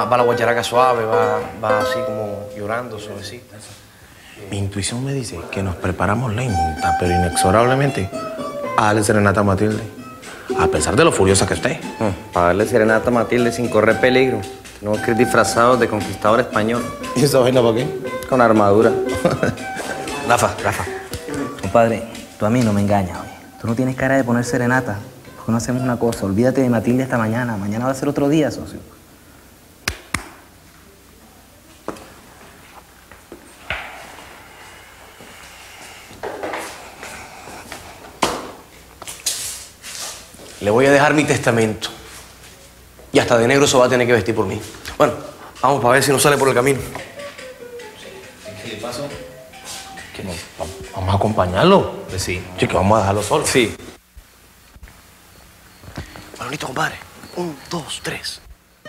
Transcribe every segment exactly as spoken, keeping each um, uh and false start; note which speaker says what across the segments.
Speaker 1: va la guacharaca suave, va, va así como llorando, suavecita.
Speaker 2: Mi intuición me dice que nos preparamos lenta, pero inexorablemente a darle serenata a Matilde. A pesar de lo furiosa que esté.
Speaker 3: Hmm, para darle serenata a Matilde sin correr peligro. Tenemos que ir disfrazados de conquistador español.
Speaker 2: ¿Y esa vaina para qué?
Speaker 3: Con armadura.
Speaker 1: Rafa, Rafa.
Speaker 4: Compadre, tú a mí no me engañas, oye. Tú no tienes cara de poner serenata. ¿Por qué no hacemos una cosa? Olvídate de Matilde esta mañana. Mañana va a ser otro día, socio.
Speaker 1: Le voy a dejar mi testamento. Y hasta de negro se va a tener que vestir por mí. Bueno, vamos para ver si no sale por el camino.
Speaker 2: ¿Qué le pasó? Que no, vamos a acompañarlo.
Speaker 1: Pues sí.
Speaker 2: Sí, que vamos a dejarlo solo.
Speaker 1: Sí. Manolito, compadre. Un, dos, tres.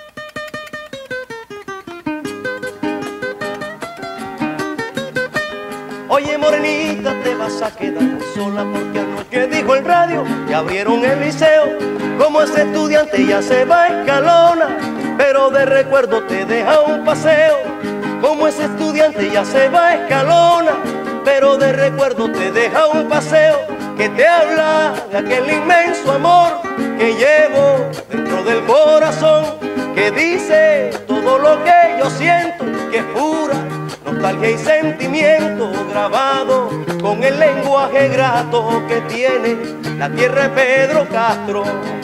Speaker 5: Oye, morenita, te vas a quedar sola porque anoche dijo el radio que abrieron el liceo. Como ese estudiante ya se va a Escalona, pero de recuerdo te deja un paseo. Como ese estudiante ya se va a Escalona, pero de recuerdo te deja un paseo que te habla de aquel inmenso amor que llevo dentro del corazón, que dice todo lo que yo siento, que es pura nostalgia y sentimiento grabado con el lenguaje grato que tiene la tierra de Pedro Castro.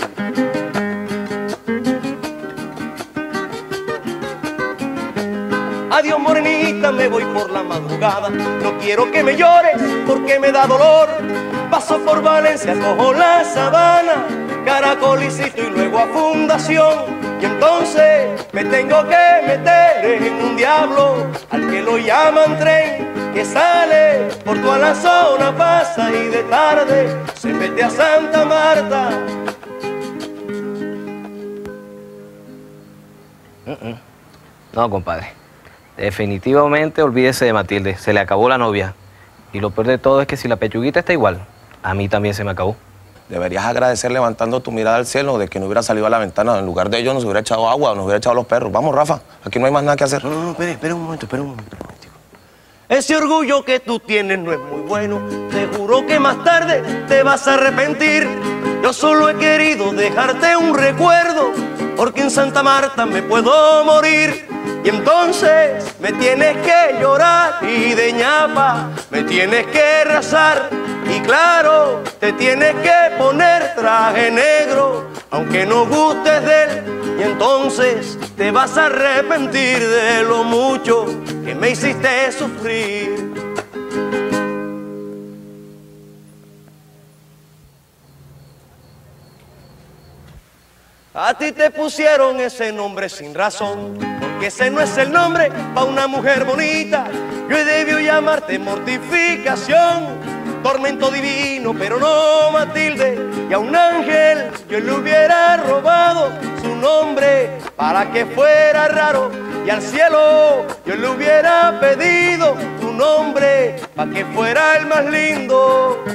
Speaker 5: Adiós, morenita, me voy por la madrugada. No quiero que me llores porque me da dolor. Paso por Valencia, cojo la Sabana, Caracolicito y luego a Fundación. Y entonces me tengo que meter en un diablo al que lo llaman tren, que sale por toda la zona, pasa y de tarde se mete a Santa Marta.
Speaker 4: Uh-uh. No, compadre. Definitivamente olvídese de Matilde. Se le acabó la novia. Y lo peor de todo es que si la pechuguita está igual, a mí también se me acabó.
Speaker 2: Deberías agradecer levantando tu mirada al cielo de que no hubiera salido a la ventana. En lugar de ello nos hubiera echado agua o nos hubiera echado los perros. Vamos, Rafa, aquí no hay más nada que hacer.
Speaker 1: No, no, no, espere, espere un momento, espere un momento.
Speaker 5: Ese orgullo que tú tienes no es muy bueno. Te juro que más tarde te vas a arrepentir. Yo solo he querido dejarte un recuerdo, porque en Santa Marta me puedo morir. Y entonces me tienes que llorar y de ñapa me tienes que rezar. Y claro, te tienes que poner traje negro, aunque no gustes de él. Y entonces te vas a arrepentir de lo mucho que me hiciste sufrir. A ti te pusieron ese nombre sin razón, porque ese no es el nombre para una mujer bonita. Yo he debido llamarte mortificación, tormento divino, pero no Matilde. Y a un ángel yo le hubiera robado su nombre para que fuera raro. Y al cielo yo le hubiera pedido tu nombre para que fuera el más lindo.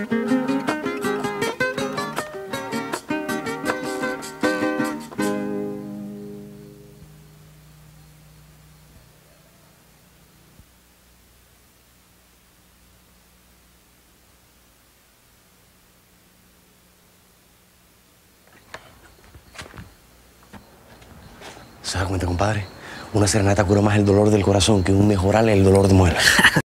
Speaker 1: ¿Se da cuenta, compadre? Una serenata cura más el dolor del corazón que un mejoral el dolor de muela.